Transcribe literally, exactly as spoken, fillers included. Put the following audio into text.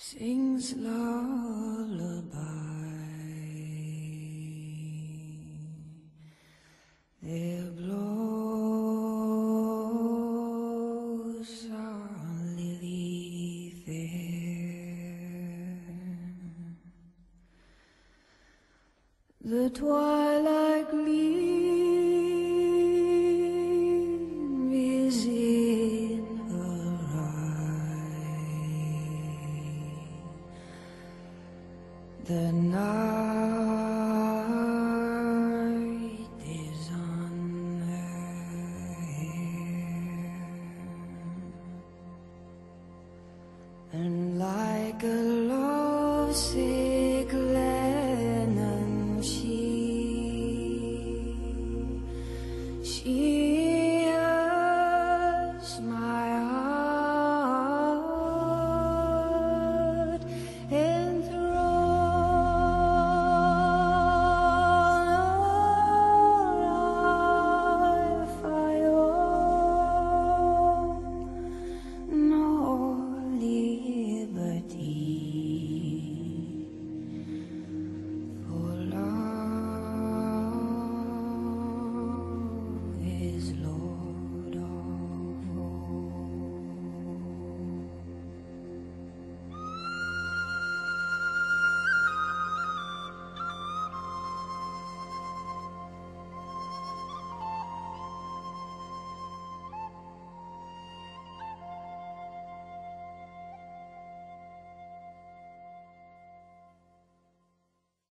sings lullaby. There blows a lily fair. The twilight gleam is in her eye. The night is on her hair, and like a lovesick Lennon, she she